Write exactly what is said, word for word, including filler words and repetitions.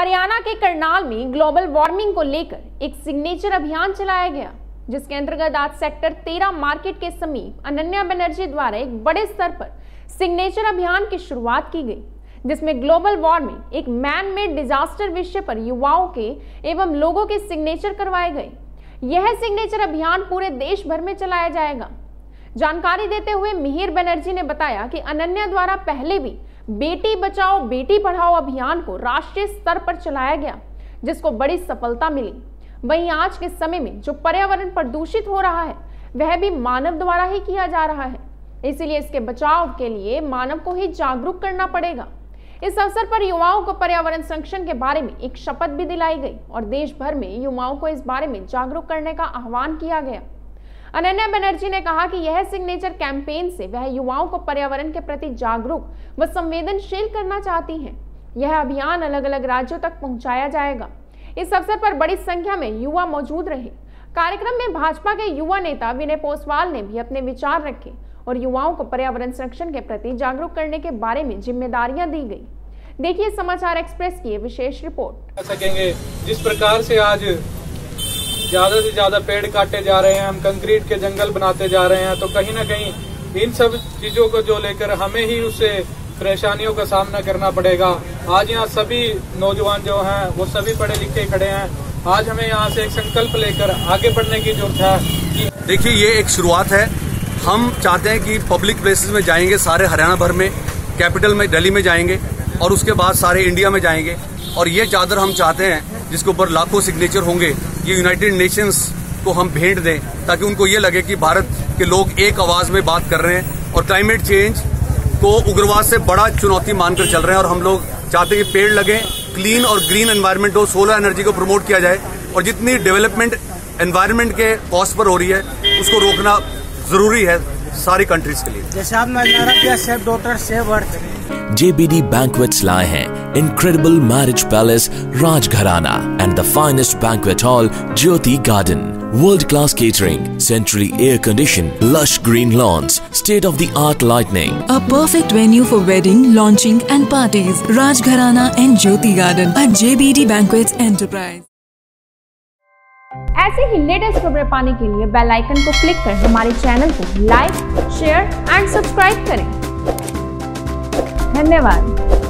हरियाणा के करनाल में global warming को लेकर एक सिग्नेचर अभियान चलाया गया, जिसके अंतर्गत आज सेक्टर तेरह मार्केट के समीप अनन्या बनर्जी द्वारा एक बड़े स्तर पर सिग्नेचर अभियान की शुरुआत की गई, जिसमें ग्लोबल वार्मिंग एक मैन मेड डिजास्टर विषय पर युवाओं के एवं लोगों के सिग्नेचर करवाए गए। यह सिग्नेचर अभियान पूरे देश भर में चलाया जाएगा। जानकारी देते हुए मिहिर बनर्जी ने बताया कि अनन्या द्वारा पहले भी बेटी बचाओ बेटी पढ़ाओ अभियान को राष्ट्रीय स्तर पर चलाया गया, जिसको बड़ी सफलता मिली। वहीं आज के समय में जो पर्यावरण प्रदूषित हो रहा है वह भी मानव द्वारा ही किया जा रहा है, इसीलिए इसके बचाव के लिए मानव को ही जागरूक करना पड़ेगा। इस अवसर पर युवाओं को पर्यावरण संरक्षण के बारे में एक शपथ भी दिलाई गई और देश भर में युवाओं को इस बारे में जागरूक करने का आह्वान किया गया। अनन्या बनर्जी ने कहा कि यह सिग्नेचर कैंपेन से वह युवाओं को पर्यावरण के प्रति जागरूक व संवेदनशील करना चाहती हैं। यह अभियान अलग अलग राज्यों तक पहुंचाया जाएगा। इस अवसर पर बड़ी संख्या में युवा मौजूद रहे। कार्यक्रम में भाजपा के युवा नेता विनय पोसवाल ने भी अपने विचार रखे और युवाओं को पर्यावरण संरक्षण के प्रति जागरूक करने के बारे में जिम्मेदारियां दी गई। देखिए समाचार एक्सप्रेस की विशेष रिपोर्ट। सकेंगे जिस प्रकार से आज ज्यादा से ज्यादा पेड़ काटे जा रहे हैं, हम कंक्रीट के जंगल बनाते जा रहे हैं, तो कहीं ना कहीं इन सब चीजों को जो लेकर हमें ही उससे परेशानियों का सामना करना पड़ेगा। आज यहाँ सभी नौजवान जो हैं वो सभी पढ़े लिखे खड़े हैं। आज हमें यहाँ से एक संकल्प लेकर आगे बढ़ने की जरूरत है। देखिए, ये एक शुरुआत है। हम चाहते हैं कि पब्लिक प्लेसेस में जाएंगे, सारे हरियाणा भर में, कैपिटल में दिल्ली में जाएंगे और उसके बाद सारे इंडिया में जाएंगे। और ये चादर हम चाहते हैं जिसके ऊपर लाखों सिग्नेचर होंगे, ये यूनाइटेड नेशंस को हम भेंट दें, ताकि उनको ये लगे कि भारत के लोग एक आवाज में बात कर रहे हैं और क्लाइमेट चेंज को उग्रवाद से बड़ा चुनौती मानकर चल रहे हैं। और हम लोग चाहते हैं कि पेड़ लगें, क्लीन और ग्रीन एनवायरनमेंट हो, सोलर एनर्जी को प्रमोट किया जाए और जितनी डेवलपमेंट एनवायरनमेंट के कॉस्ट पर हो रही है उसको रोकना जरूरी है सारी कंट्रीज के लिए। जैसे आपने नारा किया save daughter save earth. J B D Banquets लाए हैं incredible marriage palace Rajgharana and the finest banquet hall Jyoti Garden. World-class catering, centrally air-conditioned, lush green lawns, state-of-the-art lighting. A perfect venue for wedding, launching and parties. Rajgharana and Jyoti Garden at J B D Banquets Enterprise. ऐसे ही latest खबरें पाने के लिए bell icon को click कर हमारे channel को like, share and subscribe करें। धन्यवाद।